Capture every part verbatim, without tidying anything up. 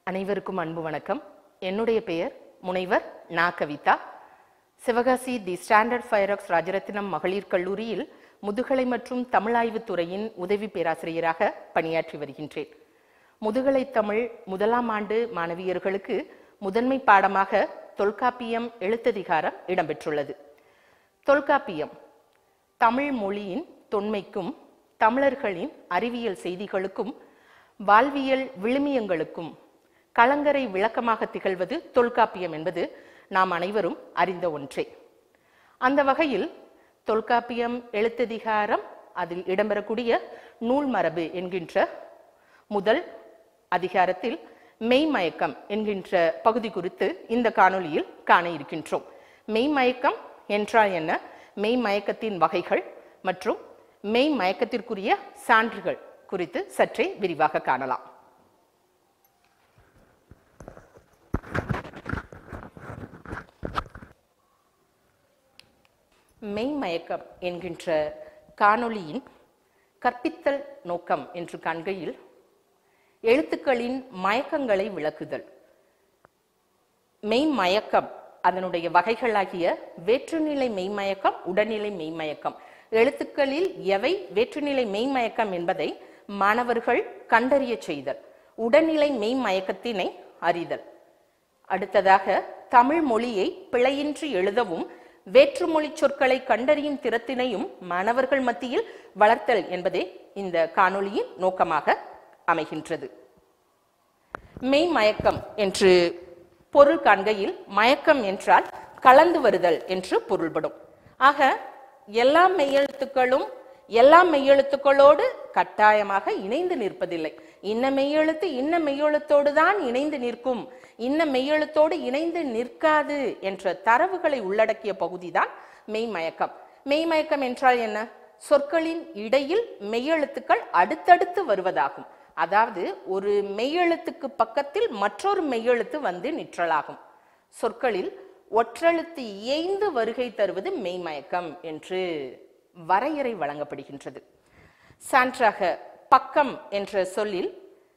அனைவருக்கும் அன்பு வணக்கம். என்னுடைய பெயர் முனைவர் நா Kavitha. Sivakasi the Standard Fireworks Rajarathinam மகளிர் கல்லூரியில் முதுகலை மற்றும் தமிழாய்வு துறையின் உதவி பேராசிரியராக பணியாற்றி வருகின்றேன். முதுகலை தமிழ் முதலாம் ஆண்டு மாணவியர்களுக்கு முதன்மை பாடமாக தொல்காப்பியம் எழுத்ததிகாரம் இடம்பெற்றுள்ளது. தொல்காப்பியம் தமிழ் மொழியின் தொன்மைக்கும் தமிழர்களின் அறிவியல் செய்திகளுக்கும் வாழ்வியல் விழுமியங்களுக்கும் கலங்கரை விளக்கமாக திகழ்வது தொல்காப்பியம் என்பது நாம் அனைவரும் அறிந்த ஒன்றே. அந்த வகையில் தொல்காப்பியம் எழுத்ததிகாரம் அதில் இடம்பெறக்கூடிய நூல் மரபு என்கின்ற முதல் அதிகாரத்தில் மெய்மயக்கம் என்கின்ற பகுதி குறித்து இந்த காணொளியில் காண இருக்கின்றோம். மெய்மயக்கம் என்றால் என்ன, மெய்மயக்கத்தின் வகைகள் மற்றும் மெய்மயக்கத்திற்குரிய சான்றுகள் குறித்து சற்றே விரிவாக காணலாம். மெய்மயக்கம் என்கின்ற காணொளியின் கற்பித்தல் நோக்கம் என்று காண்கையில் எழுத்துக்களின் மயக்கங்களை விளக்குதல். மெய்மயக்கம் அதனுடைய வகைகளாகிய வேற்றுநிலை மெய்மயக்கம், உடல்நிலை மெய்மயக்கம். எழுத்துக்களில் எவை வேற்றுநிலை மெய்மயக்கம் என்பதை மாணவர்கள் கண்டறிய செய்தல், உடல்நிலை மெய்மயக்கத்தினை அறிதல். அடுத்ததாக தமிழ் மொழியை பிழையின்றி எழுதவும் வேற்றுமொழி சொற்களை கண்டறியும் திறத்தினையும் மாணவர்கள் மத்தியில் வளர்த்தல் என்பதே இந்த காணொளியின் நோக்கமாக அமைகின்றது. மெய்மயக்கம் என்று பொருள் காண்கையில் மயக்கம் என்றால் கலந்து வருதல் என்று பொருள்படும். ஆக எல்லா மெய்யெழுத்துக்களும் எல்லா மெய்யெழுத்துக்களோடு கட்டாயமாக இணைந்து நிற்பதில்லை. இன்ன மெய்யெழுத்து இன்ன மெய்யெழுத்தோடு தான் இணைந்து நிற்கும், இன்ன மெய்யெழுத்தோடு இணைந்து நிற்காது என்ற தரவுகளை உள்ளடக்கிய பகுதிதான் மெய்மயக்கம். மெய்மயக்கம் என்றால் என்ன? சொற்களின் இடையில் மெய்யெழுத்துக்கள் அடுத்தடுத்து வருவதாகும். அதாவது ஒரு மெய்யெழுத்துக்கு பக்கத்தில் மற்றொரு மெய்யெழுத்து வந்து நிற்றலாகும். சொற்களில் ஒற்றெழுத்து இயைந்து வருகை தருவது மெய்மயக்கம் என்று வரையறை வழங்கப்படுகின்றது. சான்றாக பக்கம் என்ற சொல்லில்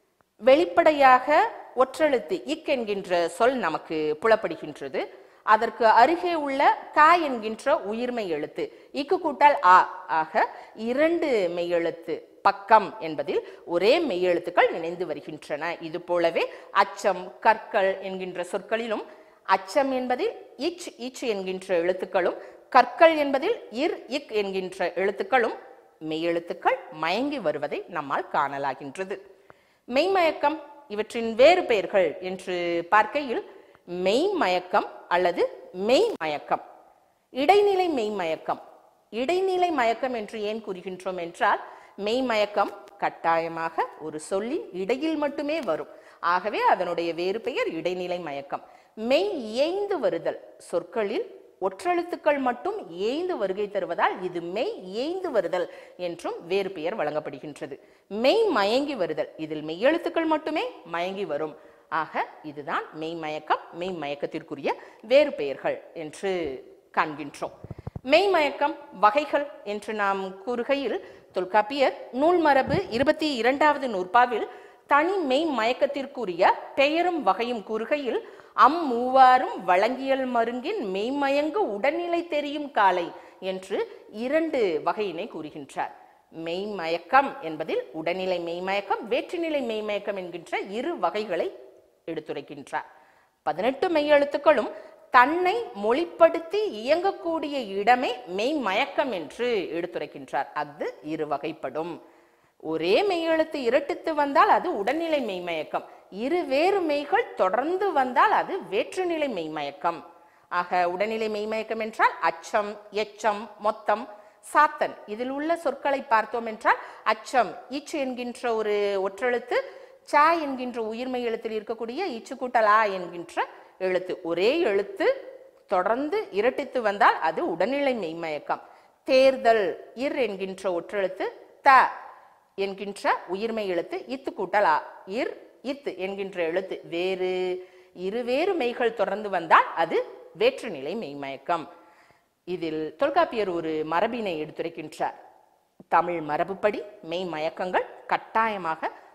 வெளிப்படையாக ஒற்றெழுத்து இக் என்கின்ற சொல் நமக்கு புலப்படுகின்றது. அதற்கு அருகே உள்ள கா என்கின்ற உயிர்மை எழுத்து இக்கு கூட்டால் ஆ ஆக இரண்டு மெய்யெழுத்து பக்கம் என்பதில் ஒரே மெய்யெழுத்துக்கள் இணைந்து வருகின்றன. இது போலவே அச்சம், கற்கள் என்கின்ற சொற்களிலும் அச்சம் என்பதில் இச் இச் என்கின்ற எழுத்துக்களும், கற்கள் என்பதில் இர் இக் என்கின்ற எழுத்துக்களும் மெய்யெழுத்துக்கள் மயங்கி வருவதை நம்மால் காணலாகின்றது. மெய்மயக்கம் இவற்றின் வேறு பெயர்கள் என்று பார்க்கையில் மெய்மயக்கம் அல்லது மெய்மயக்கம், இடைநிலை மெய்மயக்கம். இடைநிலை மயக்கம் என்று ஏன் கூறுகின்றோம் என்றால், மெய்மயக்கம் கட்டாயமாக ஒரு சொல்லின் இடையில் மட்டுமே வரும். ஆகவே அதனுடைய வேறு பெயர் இடைநிலை மயக்கம். மெய் இயைந்து வருதல், சொற்களில் ஒற்றெழுத்துக்கள் மட்டும் ஏய்ந்து வருகை தருவதால் இது மெய் ஏய்ந்து வருதல் என்றும் வேறு பெயர் வழங்கப்படுகின்றது. மெய் மயங்கி வருதல், இதில் மெய்யெழுத்துக்கள் மட்டுமே மயங்கி வரும். ஆக இதுதான் மெய்மயக்கம், மெய்மயக்கத்திற்குரிய வேறு பெயர்கள் என்று காண்கின்றோம். மெய்மயக்கம் வகைகள் என்று நாம் கூறுகையில் தொல்காப்பியர் நூல் மரபு இருபத்தி இரண்டாவது நூற்பாவில் தனி மெய் மயக்கத்திற்குரிய பெயரும் வகையும் கூறுகையில் அம் மூவாரும் வழங்கியல் மருங்கின் மெய்மயங்கு உடல்நிலை தெரியும் காலை என்று இரண்டு வகையினை கூறுகின்றார். மெய்மயக்கம் என்பதில் உடல்நிலை மெய்மயக்கம், வேற்றுநிலை மெய்மயக்கம் என்கின்ற இரு வகைகளை எடுத்துரைக்கின்றார். பதினெட்டு மெய்யெழுத்துக்களும் தன்னை மொழிப்படுத்தி இயங்கக்கூடிய இடமே மெய்மயக்கம் என்று எடுத்துரைக்கின்றார். அது இரு வகைப்படும். ஒரே மெய்யெழுத்து இரட்டித்து வந்தால் அது உடல்நிலை மெய்மயக்கம், இரு வேறு மெய்கள் தொடர்ந்து வந்தால் அது வேற்றுநிலை மெய்மயக்கம். ஆக உடல்நிலை மெய்மயக்கம் என்றால் அச்சம், எச்சம், மொத்தம், சாத்தன். இதில் உள்ள சொற்களை பார்த்தோம் என்றால் அச்சம் இச் என்கின்ற ஒரு ஒற்றெழுத்து சா என்கின்ற உயிர்மை எழுத்தில் இருக்கக்கூடிய இச்சு கூட்டல் ஆ என்கின்ற எழுத்து, ஒரே எழுத்து தொடர்ந்து இரட்டித்து வந்தால் அது உடல்நிலை மெய்மயக்கம். தேர்தல் இர் என்கின்ற ஒற்றெழுத்து த என்கின்ற உயிர்மை எழுத்து இத்து கூட்டல் ஆ, இர் இத் என்கின்ற எழுத்து வேறு இருவேறு மெய்கள் தொடர்ந்து வந்தால் அது வேற்றுநிலை மெய்மயக்கம். இதில் தொல்காப்பியர் ஒரு மரபினை எடுத்துரைக்கின்றார். தமிழ் மரபுப்படி மெய்மயக்கங்கள் கட்டாயமாக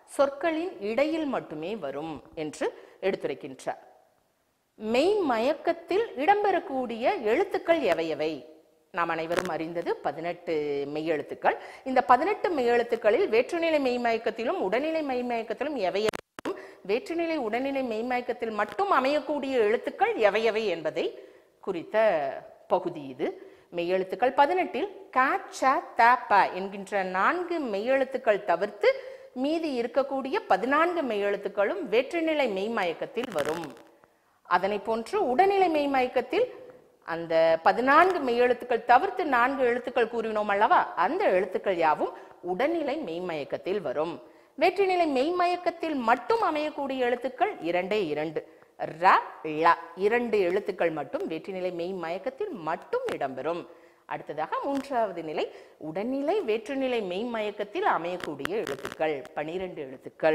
சொற்களின் இடையில் மட்டுமே வரும் என்று எடுத்துரைக்கின்றார். மெய் மயக்கத்தில் இடம்பெறக்கூடிய எழுத்துக்கள் எவையவை? நாம் அனைவரும் அறிந்தது பதினெட்டு மெய்யெழுத்துக்கள். இந்த பதினெட்டு மெய்யெழுத்துக்களில் வேற்றுநிலை மெய்மயக்கத்திலும் உடல்நிலை மெய்மயக்கத்திலும் எவையவை, வேற்றுநிலை உடல்நிலை மெய்மயக்கத்தில் மட்டும் அமையக்கூடிய எழுத்துக்கள் எவையவை என்பதை குறித்த பகுதி இது. மெய்யெழுத்துக்கள் பதினெட்டில் க, ச, த, ப என்கின்ற நான்கு மெய்யெழுத்துக்கள் தவிர்த்து மீதி இருக்கக்கூடிய பதினான்கு மெய்யெழுத்துக்களும் வேற்றுநிலை மெய்மயக்கத்தில் வரும். அதனை போன்று உடல்நிலை மெய்மயக்கத்தில் அந்த பதினான்கு மெய்யெழுத்துக்கள் தவிர்த்து நான்கு எழுத்துக்கள் கூறினோம் அல்லவா, அந்த எழுத்துக்கள் யாவும் உடல்நிலை மெய்மயக்கத்தில் வரும். வேற்றுநிலை மெய்மயக்கத்தில் மட்டும் அமையக்கூடிய எழுத்துக்கள் இரண்டே இரண்டு, ர, ள இரண்டு எழுத்துக்கள் மட்டும் வேற்றுநிலை மெய்மயக்கத்தில் மட்டும் இடம்பெறும். அடுத்ததாக மூன்றாவது நிலை உடல்நிலை வேற்றுநிலை மெய்மயக்கத்தில் அமையக்கூடிய எழுத்துக்கள் பனிரெண்டு எழுத்துக்கள்.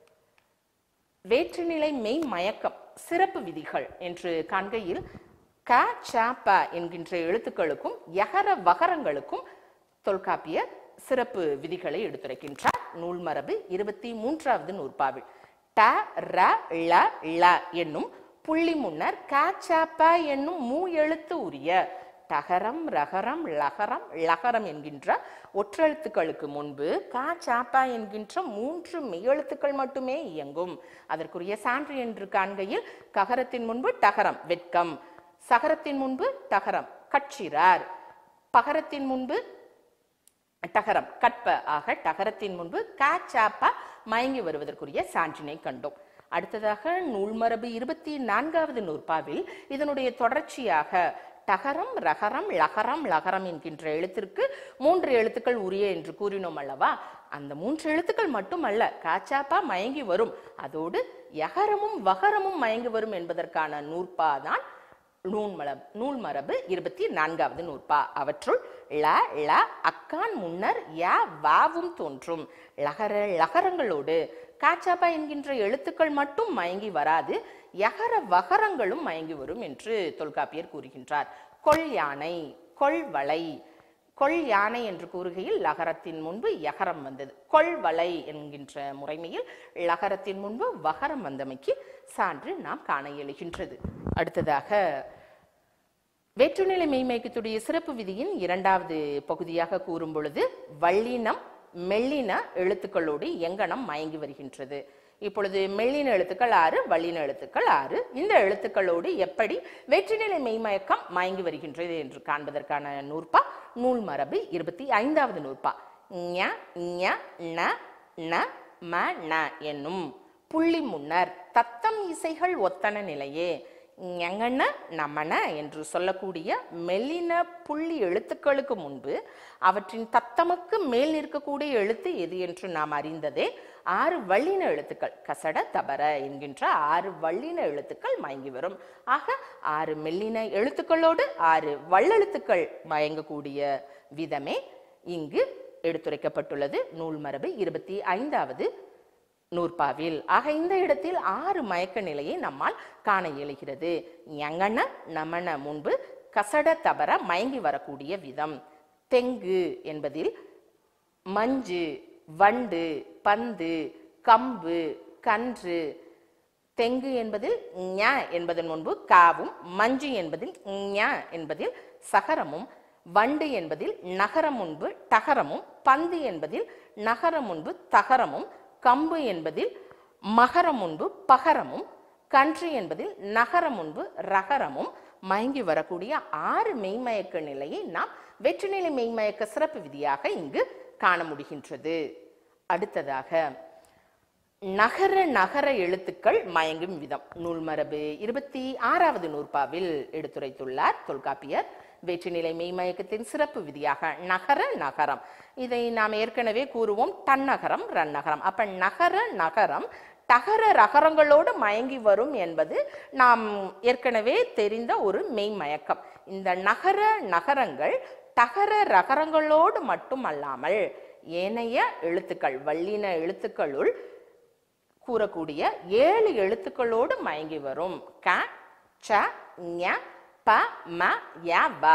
வேற்றுநிலை மெய்மயக்கம் சிறப்பு விதிகள் என்று காண்கையில் க, ச, ப என்கின்ற எழுத்துக்களுக்கும் யகர வகரங்களுக்கும் தொல்காப்பியர் சிறப்பு விதிகளை எடுத்துரைக்கின்றார். நூல் மரபு இருபத்தி மூன்றாவது நூற்பாவில் ட, ர, ள, ள என்னும் புள்ளி முன்னர் க, ச, ப என்னும் மூ எழுத்து உரிய டகரம், ரகரம், லகரம், லகரம் என்கின்ற ஒற்றெழுத்துக்களுக்கு முன்பு க, ச, ப என்கின்ற மூன்று மெய்யெழுத்துக்கள் மட்டுமே இயங்கும். அதற்குரிய சான்று என்று காண்கையில் ககரத்தின் முன்பு டகரம் வெட்கம், சகரத்தின் முன்பு டகரம் கட்சிரார், பகரத்தின் முன்பு டகரம் கற்ப ஆக டகரத்தின் முன்பு க, ச, ப மயங்கி வருவதற்குரிய சான்றினை கண்டோம். அடுத்ததாக நூல்மரபு இருபத்தி நான்காவது நூற்பாவில் இதனுடைய தொடர்ச்சியாக டகரம், ரகரம், லகரம், லகரம் என்கின்ற எழுத்திற்கு மூன்று எழுத்துக்கள் உரிய என்று கூறினோம் அல்லவா, அந்த மூன்று எழுத்துக்கள் மட்டுமல்ல காச்சாப்பா மயங்கி வரும், அதோடு யகரமும் வகரமும் மயங்கி வரும் என்பதற்கான நூற்பா தான் நூல்மரபு நூல் மரபு இருபத்தி நான்காவது நூற்பா. அவற்றுள் ல, ள அக்கான் முன்னர் ய, வாவும் தோன்றும் லகர லகரங்களோடு காச்சாப்பா என்கின்ற எழுத்துக்கள் மட்டும் மயங்கி வராது, யகர வகரங்களும் மயங்கி வரும் என்று தொல்காப்பியர் கூறுகின்றார். கொள் யானை, கொள்வளை, கொள் யானை என்று கூறுகையில் லகரத்தின் முன்பு யகரம் வந்தது, கொள்வளை என்கின்ற முறைமையில் லகரத்தின் முன்பு வகரம் வந்தமைக்கு சான்று நாம் காண இயலுகின்றது. அடுத்ததாக வேற்றுநிலை மெய்மயக்கத்துடைய சிறப்பு விதியின் இரண்டாவது பகுதியாக கூறும் பொழுது வள்ளினம் மெல்லின எழுத்துக்களோடு எங்கனம் மயங்கி வருகின்றது. இப்பொழுது மெல்லின எழுத்துக்கள் ஆறு, வள்ளின எழுத்துக்கள் ஆறு. இந்த எழுத்துக்களோடு எப்படி வேற்றுநிலை மெய்மயக்கம் மயங்கி வருகின்றது என்று காண்பதற்கான நூற்பா நூல் மரபு இருபத்தி ஐந்தாவது நூற்பா. ஞ, ஞ, ந, ந, ம, ந என்னும் புள்ளி முன்னர் தத்தம் இசைகள் ஒத்தன நிலையே ஞங்கன நமன என்று சொல்லக்கூடிய மெல்லின புள்ளி எழுத்துக்களுக்கு முன்பு அவற்றின் தத்தமுக்கு மேல் நிற்கக்கூடிய எழுத்து எது என்று நாம் அறிந்ததே ஆறு வள்ளின எழுத்துக்கள் கசட தபர என்கின்ற ஆறு வள்ளின எழுத்துக்கள் மயங்கி வரும். ஆக ஆறு மெல்லின எழுத்துக்களோடு ஆறு வள்ளெழுத்துக்கள் மயங்கக்கூடிய விதமே இங்கு எடுத்துரைக்கப்பட்டுள்ளது நூல் மரபு இருபத்தி ஐந்தாவது நூற்பாவில். ஆக இந்த இடத்தில் ஆறு மயக்க நிலையை நம்மால் காண இயலுகிறது. ஞங்கன நமன முன்பு கசட தபர மயங்கி வரக்கூடிய விதம். தெங்கு என்பதில் மஞ்சு, வண்டு, பந்து, கம்பு, கன்று. தெங்கு என்பதில் ஞ என்பதன் முன்பு காவும், மஞ்சு என்பதில் ஞ என்பதில் சகரமும், வண்டு என்பதில் நகரம் முன்பு டகரமும், பந்து என்பதில் நகரம் முன்பு தகரமும், கம்பு என்பதில் மகரம் முன்பு பகரமும், கன்று என்பதில் நகரம் முன்பு ரகரமும் மயங்கி வரக்கூடிய ஆறு மெய்மயக்க நிலையை நாம் வெற்றுநிலை மெய்மயக்க சிறப்பு விதியாக இங்கு காண முடிகின்றது. அடுத்ததாக நகர நகர எழுத்துக்கள் மயங்கும் விதம் நூல் மரபு இருபத்தி ஆறாவது நூற்பாவில் எடுத்துரைத்துள்ளார் தொல்காப்பியர். வேற்றுநிலை மெய்மயக்கத்தின் சிறப்பு விதியாக நகர நகரம், இதை நாம் ஏற்கனவே கூறுவோம் தன்னகரம் ரன்னகரம். அப்ப நகர நகரம் டகர ரகரங்களோடு மயங்கி வரும் என்பது நாம் ஏற்கனவே தெரிந்த ஒரு மெய்மயக்கம். இந்த நகர நகரங்கள் டகர ரகரங்களோடு மட்டுமல்லாமல் ஏனைய எழுத்துக்கள் வள்ளின எழுத்துக்களுள் கூறக்கூடிய ஏழு எழுத்துக்களோடு மயங்கி வரும். க, ச, ஞ, ப, ம, ய, ப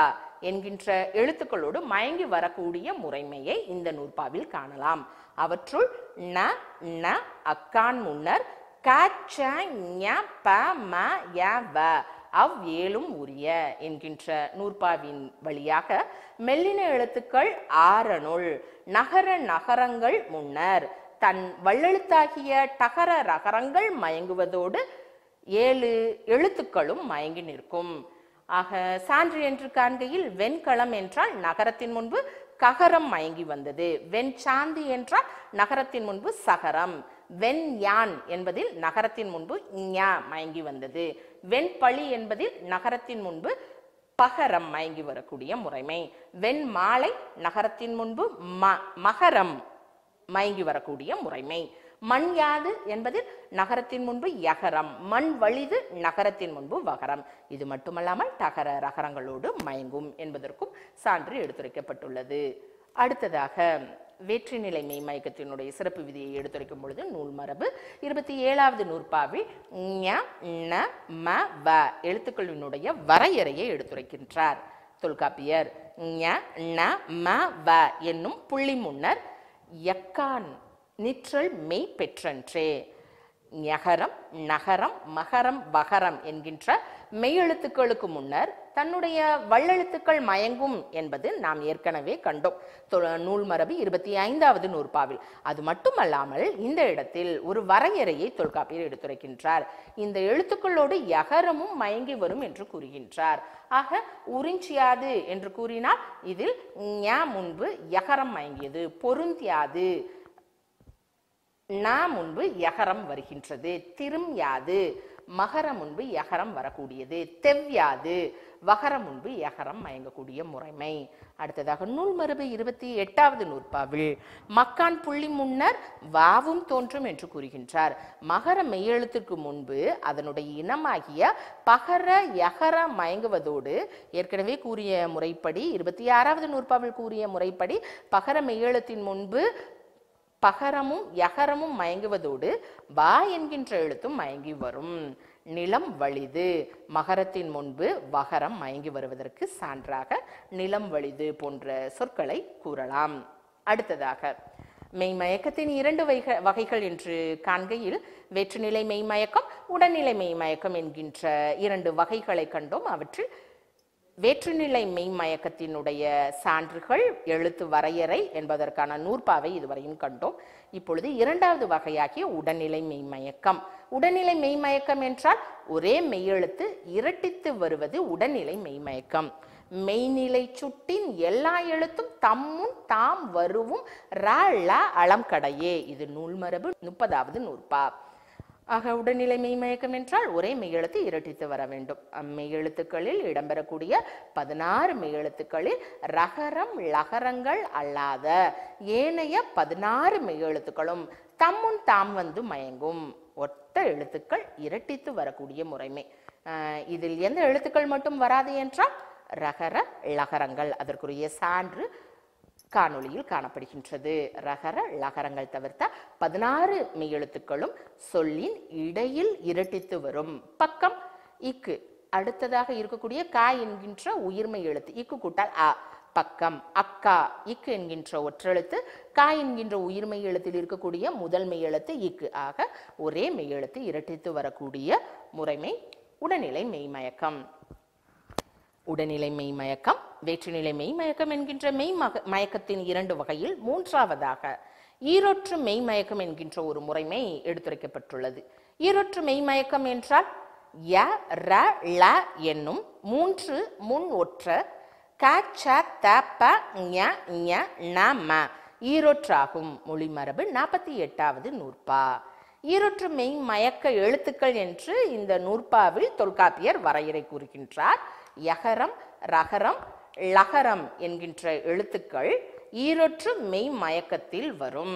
என்கின்ற எழுத்துக்களோடு மயங்கி வரக்கூடிய முறைமையை இந்த நூற்பாவில் காணலாம். அவற்றுள் ந ந அக்கான் முன்னர் க ச ஞ ப ம ய வ அவ் ஏழும் உரிய என்கின்ற நூற்பாவின் வழியாக மெல்லின எழுத்துக்கள் ஆறனுள் நகர நகரங்கள் முன்னர் தன் வள்ளெழுத்தாகிய டகர ரகரங்கள் மயங்குவதோடு ஏழு எழுத்துக்களும் மயங்கி நிற்கும். ஆக சான்று என்று காண்கையில் வெண்களம் என்றால் நகரத்தின் முன்பு ககரம் மயங்கி வந்தது. வெண் சாந்தி என்றால் நகரத்தின் முன்பு சகரம். வெண் யான் என்பதில் நகரத்தின் முன்பு ஞ மயங்கி வந்தது. வெண்பழி என்பதில் நகரத்தின் முன்பு பகரம் மயங்கி வரக்கூடிய முறைமை. வெண் மாலை நகரத்தின் முன்பு ம மகரம் மயங்கி வரக்கூடிய முறைமை. மண் யாது என்பதில் நகரத்தின் முன்பு யகரம். மண் வலிது நகரத்தின் முன்பு வகரம். இது மட்டுமல்லாமல் டகர ரகரங்களோடு மயங்கும் என்பதற்கும் சான்று எடுத்துரைக்கப்பட்டுள்ளது. அடுத்ததாக வேற்றுநிலை மெய்மயக்கத்தினுடைய சிறப்பு விதியை எடுத்துரைக்கும் பொழுது நூல் மரபு இருபத்தி ஏழாவது நூற்பாவில் ஞ ந ம வ எழுத்துக்களினுடைய வரையறையை எடுத்துரைக்கின்றார் தொல்காப்பியர். ஞ ந ம வ என்னும் புள்ளி முன்னர் யக்கான் நிற்றல் மெய் பெற்றன்றே. ஞகரம் நகரம் மகரம் வகரம் என்கின்ற மெய்யெழுத்துக்களுக்கு முன்னர் தன்னுடைய வள்ளெழுத்துக்கள் மயங்கும் என்பது நாம் ஏற்கனவே கண்டோம் நூல் மரபு இருபத்தி ஐந்தாவது நூற்பாவில். அது மட்டுமல்லாமல் இந்த இடத்தில் ஒரு வரையறையை தொல்காப்பியர் எடுத்துரைக்கின்றார். இந்த எழுத்துக்களோடு யகரமும் மயங்கி வரும் என்று கூறுகின்றார். ஆக உறிஞ்சியாது என்று கூறினால் இதில் ஞ முன்பு யகரம் மயங்கியது. பொருந்தியாது ந முன்பு யகரம் வருகின்றது. திரும் யாது மகர முன்பு யகரம் வரக்கூடியது. தெவ்யாது வகர முன்பு யகரம் மயங்கக்கூடிய முறைமை. அடுத்ததாக நூல் மரபு இருபத்தி எட்டாவது நூற்பாவில் மக்கான் புள்ளி முன்னர் வாவும் தோன்றும் என்று கூறுகின்றார். மகர மெய்யெழுத்துக்கு முன்பு அதனுடைய இனமாகிய பகர யகர மயங்குவதோடு ஏற்கனவே கூறிய முறைப்படி இருபத்தி ஆறாவது நூற்பாவில் கூறிய முறைப்படி பகர மெய்யெழுத்தின் முன்பு பகரமும் யகரமும் மயங்குவதோடு வா என்கின்ற எழுத்தும் மயங்கி வரும். நிலம் வலிது மகரத்தின் முன்பு வகரம் மயங்கி வருவதற்கு சான்றாக நிலம் வலிது போன்ற சொற்களை கூறலாம். அடுத்ததாக மெய்மயக்கத்தின் இரண்டு வகைகள் என்று காண்கையில் வேற்றுநிலை மெய்மயக்கம் உடல்நிலை மெய்மயக்கம் என்கின்ற இரண்டு வகைகளை கண்டோம். அவற்றில் வேற்றுநிலை மெய்மயக்கத்தினுடைய சான்றுகள் எழுத்து வரையறை என்பதற்கான நூற்பாவை இதுவரையும் கண்டோம். இப்பொழுது இரண்டாவது வகையாகிய உடல்நிலை மெய்மயக்கம். உடல்நிலை மெய்மயக்கம் என்றால் ஒரே மெய்யெழுத்து இரட்டித்து வருவது உடல்நிலை மெய்மயக்கம். மெய்நிலை சுட்டின் எல்லா எழுத்தும் தம்முன் தாம் வருவும் ர ள அளம் கடையே. இது நூல் மரபு முப்பதாவது நூற்பா. ஆக உடல்நிலை மெய்மயக்கம் என்றால் ஒரே மெய்யெழுத்து இரட்டித்து வர வேண்டும். அம்மெய்யெழுத்துக்களில் இடம்பெறக்கூடிய பதினாறு மெய்யெழுத்துக்களில் ரகரம் லகரங்கள் அல்லாத ஏனைய பதினாறு மெய்யெழுத்துக்களும் தம்முன் தாம் வந்து மயங்கும். ஒத்த எழுத்துக்கள் இரட்டித்து வரக்கூடிய முறைமை. இதில் எந்த எழுத்துக்கள் மட்டும் வராது என்றால் ரகர லகரங்கள். அதற்குரிய சான்று காணொளியில் காணப்படுகின்றது. ரகர லகரங்கள் தவிர்த்த பதினாறு மெய்யெழுத்துக்களும் சொல்லின் இடையில் இரட்டித்து வரும். பக்கம் இக்கு அடுத்ததாக இருக்கக்கூடிய கா என்கின்ற உயிர்மை எழுத்து இக்கு கூட்டால் அ. பக்கம் அக்கா இக்கு என்கின்ற ஒற்றெழுத்து கா என்கின்ற உயிர்மை எழுத்தில் இருக்கக்கூடிய முதல் மெய்யெழுத்து இக்கு. ஆக ஒரே மெய்யெழுத்து இரட்டித்து வரக்கூடிய முறைமை உடல்நிலை மெய்மயக்கம். உடல்நிலை மெய்மயக்கம் வேற்றுநிலை மெய்மயக்கம் என்கின்ற மெய் மயக்கத்தின் இரண்டு வகையில் மூன்றாவதாக ஈரொற்று மெய்மயக்கம் என்கின்ற ஒரு முறைமை எடுத்துரைக்கப்பட்டுள்ளது. ஈரொற்று மெய்மயக்கம் என்றால் ய ர ள என்னும் மூன்று முன் ஒற்ற க ச த ப ஞ ஞ ந ம ஈரொற்றாகும். மொழிமரபு நாற்பத்தி எட்டாவது நூற்பா. ஈரொற்று மெய் மயக்க எழுத்துக்கள் என்று இந்த நூற்பாவில் தொல்காப்பியர் வரையறை கூறுகின்றார். யகரம் ரகரம் லகரம் என்கின்ற எழுத்துக்கள் ஈரொற்று மெய் மயக்கத்தில் வரும்.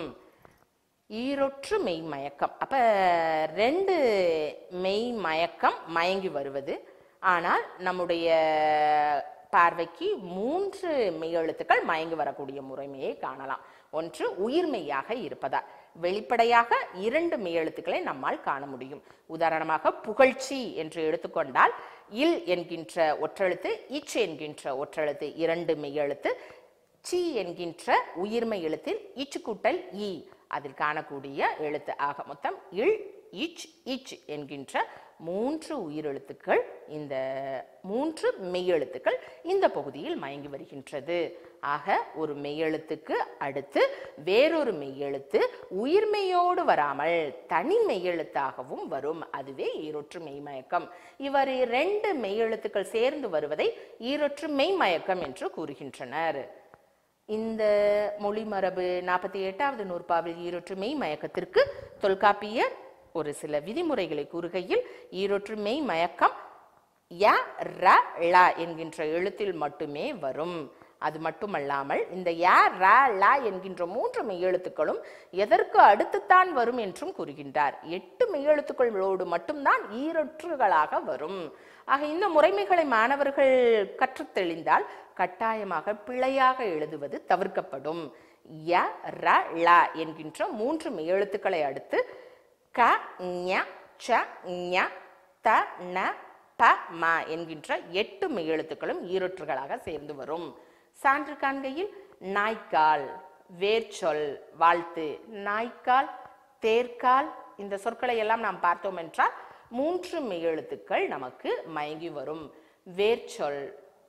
ஈரொற்று மெய் மயக்கம் அப்ப ரெண்டு மெய் மயக்கம் மயங்கி வருவது. ஆனால் நம்முடைய பார்வைக்கு மூன்று மெய் எழுத்துக்கள் மயங்கி வரக்கூடிய முறைமையை காணலாம். ஒன்று உயிர்மெய்யாக இருப்பதால் வெளிப்படையாக இரண்டு மெய்யெழுத்துக்களை நம்மால் காண முடியும். உதாரணமாக புகழ்ச்சி என்று எடுத்துக்கொண்டால் இல் என்கின்ற ஒற்றெழுத்து, இச் என்கின்ற ஒற்றெழுத்து இரண்டு மெய்யெழுத்து. சி என்கின்ற உயிர்மெய் எழுத்தில் இச் கூட்டல் இ அதில் காணக்கூடிய எழுத்து. ஆக மொத்தம் இல், இச், இச் என்கின்ற மூன்று உயிரெழுத்துக்கள், இந்த மூன்று மெய்யெழுத்துக்கள் இந்த பகுதியில் மயங்கி வருகின்றது. ஆக ஒரு மெய்யெழுத்துக்கு அடுத்து வேறொரு மெய்யெழுத்து உயிர்மெய்யோடு வராமல் தனி மெய்யெழுத்தாகவும் வரும். அதுவே ஈரொற்று மெய்மயக்கம். இவர் இரண்டு மெய்யெழுத்துக்கள் சேர்ந்து வருவதை ஈரொற்று மெய்மயக்கம் என்று கூறுகின்றனர். இந்த மொழி மரபு நாற்பத்தி எட்டாவது நூற்பாவில் ஈரொற்று மெய் மயக்கத்திற்கு தொல்காப்பியர் ஒரு சில விதிமுறைகளை கூறுகையில் ஈரொற்று மெய் மயக்கம் ய ர ள என்கின்ற எழுத்தில் மட்டுமே வரும். அது மட்டுமல்லாமல் இந்த ய ர ள என்கின்ற மூன்று மெய்யெழுத்துக்களும் எதற்கு அடுத்துத்தான் வரும் என்றும் கூறுகின்றார். எட்டு மெய்யெழுத்துக்களோடு மட்டும்தான் ஈரொற்றுகளாக வரும். ஆக இந்த முறைமைகளை மாணவர்கள் கற்றுத் தெளிந்தால் கட்டாயமாக பிழையாக எழுதுவது தவிர்க்கப்படும். ய ர ள என்கின்ற மூன்று மெய்யெழுத்துக்களை அடுத்து க ஞ ச ஞ த ந ப ம என்கின்ற எட்டு மெய்யெழுத்துக்களும் ஈரொற்றுகளாக சேர்ந்து வரும். சான்று காண்கையில் நாய்க்கால், வேர்ச்சொல், வாழ்த்து, நாய்க்கால், தேர்கால் இந்த சொற்களை எல்லாம் நாம் பார்த்தோம் என்றால் மூன்று மெய்யெழுத்துக்கள் நமக்கு மயங்கி வரும். வேர்ச்சொல்,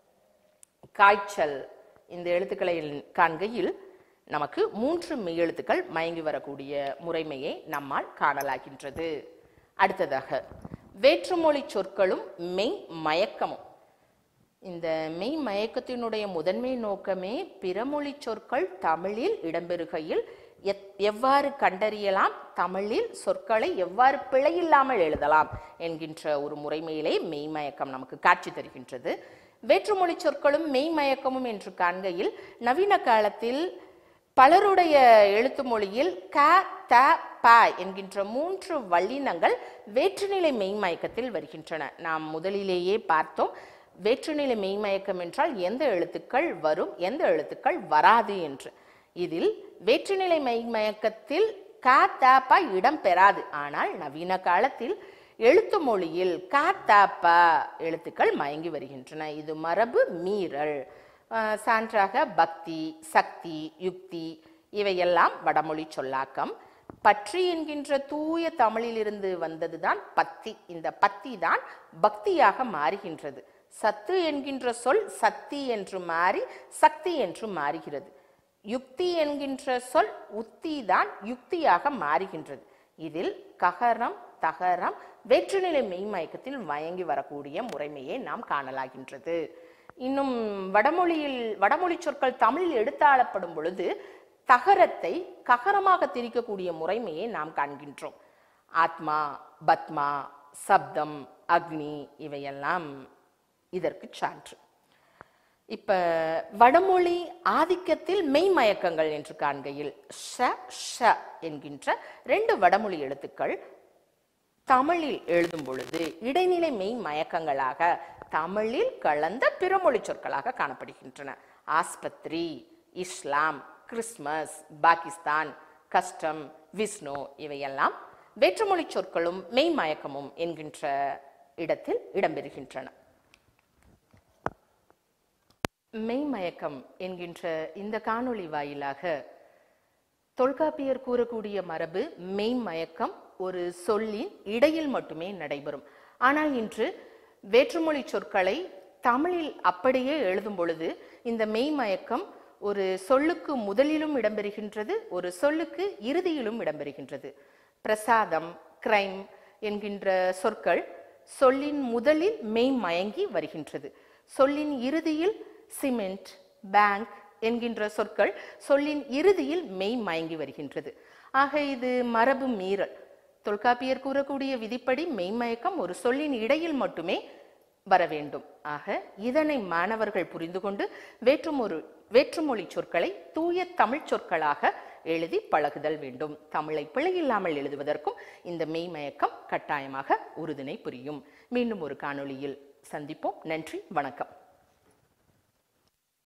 காய்ச்சல் இந்த எழுத்துக்களை காண்கையில் நமக்கு மூன்று மெய்யெழுத்துக்கள் மயங்கி வரக்கூடிய முறைமையை நம்மால் காணலாகின்றது. அடுத்ததாக வேற்றுமொழி சொற்களும் மெய் மயக்கமும். இந்த மெய் மயக்கத்தினுடைய முதன்மை நோக்கமே பிறமொழி சொற்கள் தமிழில் இடம்பெறுகையில் எவ்வாறு கண்டறியலாம், தமிழில் சொற்களை எவ்வாறு பிழையில்லாமல் எழுதலாம் என்கின்ற ஒரு முறைமையிலே மெய்மயக்கம் நமக்கு காட்சி தருகின்றது. வேற்றுமொழி சொற்களும் மெய்மயக்கமும் என்று காண்கையில் நவீன காலத்தில் பலருடைய எழுத்து மொழியில் க த ப என்கின்ற மூன்று வல்லினங்கள் வேற்றுநிலை மெய்மயக்கத்தில் வருகின்றன. நாம் முதலிலேயே பார்த்தோம் வேற்றுநிலை மெய்மயக்கம் என்றால் எந்த எழுத்துக்கள் வரும், எந்த எழுத்துக்கள் வராது என்று. இதில் வேற்றுநிலை மெய்மயக்கத்தில் க த ப இடம் பெறாது. ஆனால் நவீன காலத்தில் எழுத்து மொழியில் க த ப எழுத்துக்கள் மயங்கி வருகின்றன. இது மரபு மீறல். சான்றாக பக்தி, சக்தி, யுக்தி இவையெல்லாம் வடமொழி சொல்லாக்கம். பற்றி என்கின்ற தூய தமிழிலிருந்து வந்ததுதான் பத்தி. இந்த பத்தி தான் பக்தியாக மாறுகின்றது. சத்து என்கின்ற சொல் சக்தி என்று மாறி சக்தி என்று மாறுகிறது. யுக்தி என்கின்ற சொல் உத்தி தான் யுக்தியாக மாறுகின்றது. இதில் ககரம் தகரம் வேற்றுநிலை மெய்மயக்கத்தில் மயங்கி வரக்கூடிய முறைமையை நாம் காணலாகின்றது. இன்னும் வடமொழியில் வடமொழி சொற்கள் தமிழில் எடுத்தாளப்படும் பொழுது தகரத்தை ககரமாக திரிக்கக்கூடிய முறைமையை நாம் காண்கின்றோம். ஆத்மா, பத்மா, சப்தம், அக்னி இவையெல்லாம் இதற்கு சான்று. இப்ப வடமொழி ஆதிக்கத்தில் மெய்மயக்கங்கள் என்று காண்கையில் ஷ ஷ என்கின்ற ரெண்டு வடமொழி எழுத்துக்கள் தமிழில் எழுதும் பொழுது இடைநிலை மெய் மயக்கங்களாக தமிழில் கலந்த பிறமொழி சொற்களாக காணப்படுகின்றன. ஆஸ்பத்திரி, இஸ்லாம், கிறிஸ்துமஸ், பாகிஸ்தான், கஷ்டம், விஷ்ணு இவையெல்லாம் வேற்றுமொழி சொற்களும் மெய் மயக்கமும் என்கின்ற இடத்தில் இடம்பெறுகின்றன. மெய்மயக்கம் என்கின்ற இந்த காணொளி வாயிலாக தொல்காப்பியர் கூறக்கூடிய மரபு மெய்மயக்கம் ஒரு சொல்லின் இடையில் மட்டுமே நடைபெறும். ஆனால் இன்று வேற்றுமொழி சொற்களை தமிழில் அப்படியே எழுதும் பொழுது இந்த மெய்மயக்கம் ஒரு சொல்லுக்கு முதலிலும் இடம்பெறுகின்றது, ஒரு சொல்லுக்கு இறுதியிலும் இடம்பெறுகின்றது. பிரசாதம், கிரைம் என்கின்ற சொற்கள் சொல்லின் முதலில் மெய் மயங்கி வருகின்றது. சொல்லின் இறுதியில் சிமெண்ட், பேங்க் என்கின்ற சொற்கள் சொல்லின் இறுதியில் மெய் மயங்கி வருகின்றது. ஆக இது மரபு மீறல். தொல்காப்பியர் கூறக்கூடிய விதிப்படி மெய்மயக்கம் ஒரு சொல்லின் இடையில் மட்டுமே வர வேண்டும். ஆக இதனை மாணவர்கள் புரிந்து கொண்டு வேற்றுமொரு வேற்றுமொழி சொற்களை தூய தமிழ் சொற்களாக எழுதி பழகுதல் வேண்டும். தமிழை பிழையில்லாமல் எழுதுவதற்கும் இந்த மெய்மயக்கம் கட்டாயமாக உறுதுணை புரியும். மீண்டும் ஒரு காணொளியில் சந்திப்போம். நன்றி, வணக்கம்.